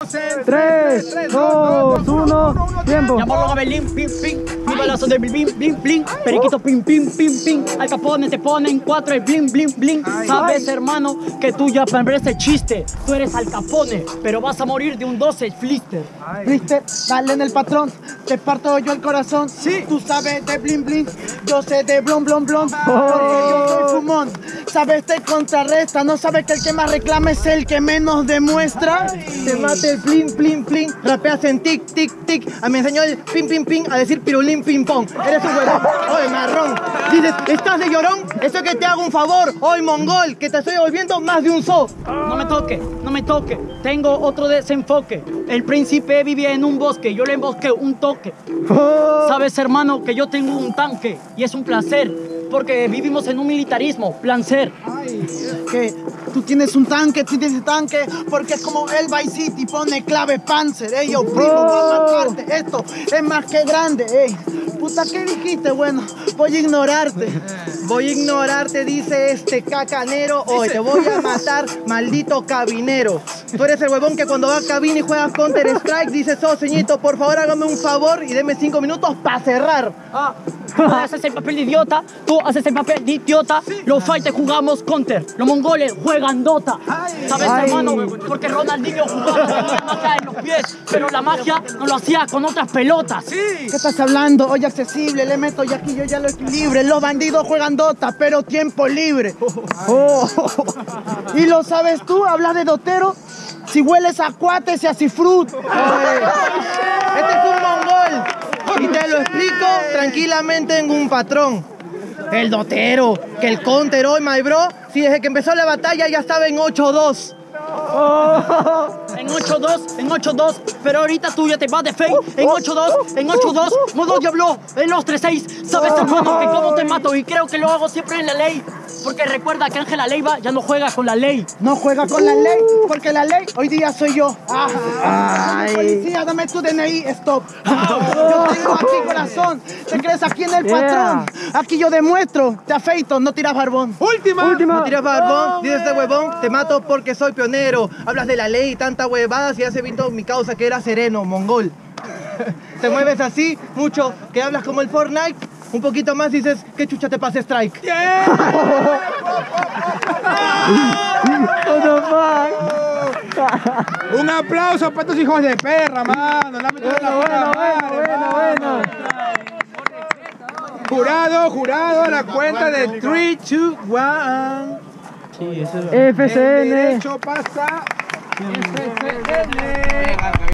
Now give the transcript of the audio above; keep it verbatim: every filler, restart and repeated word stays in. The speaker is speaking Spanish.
tres, dos, uno, tiempo. Llamarlo a Belín, pim, pim. Mi balazo de blim, blim, blim. Periquito, pim, pim, pim, pim. Al Capone te ponen cuatro y blim, blim, blim. Sabes, hermano, que tú ya parece chiste. Tú eres Al Capone, pero vas a morir de un doce flister. Flister, dale en el patrón. Te parto yo el corazón. Sí. Tú sabes de blim, blim. Yo sé de blon, blon, blon. Porque yo soy fumón. Sabes, te contrarresta. No sabes que el que más reclama es el que menos demuestra. Te mate el plin, plin, plin. Rapeas en tic, tic, tic. A mí me enseñó el pim, pim, pim a decir pirulín, pim, pong. Eres un huevón. Oye, marrón. Dices, ¿estás de llorón? Eso que te hago un favor. Hoy, mongol, que te estoy volviendo más de un so. No me toque, no me toque. Tengo otro desenfoque. El príncipe vivía en un bosque. Yo le embosqué un toque. Sabes, hermano, que yo tengo un tanque. Y es un placer. Porque vivimos en un militarismo. Placer. Que tú tienes un tanque, tú tienes tanque, porque es como el Vice City, pone clave Panzer, ey, yo primo, va a matarte, esto es más que grande, ey. Puta, ¿qué dijiste? Bueno, voy a ignorarte, voy a ignorarte, dice este cacanero, hoy te voy a matar, maldito cabinero. Tú eres el huevón que cuando va a cabina y juegas Counter Strike, dices, oh, señorito, por favor, hágame un favor y deme cinco minutos para cerrar. Ah, tú haces el papel de idiota, tú haces el papel de idiota, los fighters jugamos Counter, los mongoles juegan Dota. ¿Sabes, Ay. hermano? Porque Ronaldinho jugaba con la magia en los pies, pero la magia no lo hacía con otras pelotas. ¿Qué estás hablando? Hoy accesible, le meto y aquí yo ya lo equilibre. Los bandidos juegan Dota, pero tiempo libre. Oh. ¿Y lo sabes tú? ¿Hablas de dotero? Si hueles a cuates y a cifrut. Este es un mongol. Y te lo explico tranquilamente en un patrón. El dotero, que el counter hoy, my bro, si desde que empezó la batalla ya estaba en ocho dos. En ocho dos, en ocho dos, pero ahorita tú ya te vas de fake. En ocho dos, en ocho dos, modo diablo, en los tres seis. Sabes, hermano, que cómo te mato y creo que lo hago siempre en la ley. Porque recuerda que Ángela Leiva ya no juega con la ley. No juega con la ley, porque la ley hoy día soy yo. Ah, policía, dame tu D N I, stop. Yo tengo aquí corazón, te crees aquí en el patrón. Aquí yo demuestro, te afeito, no tiras barbón. Última. Última. No tiras barbón, dices este huevón, te mato porque soy pionero. Hablas de la ley y tanta huevada, si ya se visto mi causa que era sereno, mongol. Te mueves así mucho, que hablas como el Fortnite. Un poquito más dices, ¿qué chucha te pasa strike? Yeah. Un aplauso para estos hijos de perra, mano. La bueno, la bueno, madre, bueno, bueno, bueno. Jurado, jurado, a la cuenta de tres, dos, uno. Sí, eso es F C N. El derecho pasa. F C N.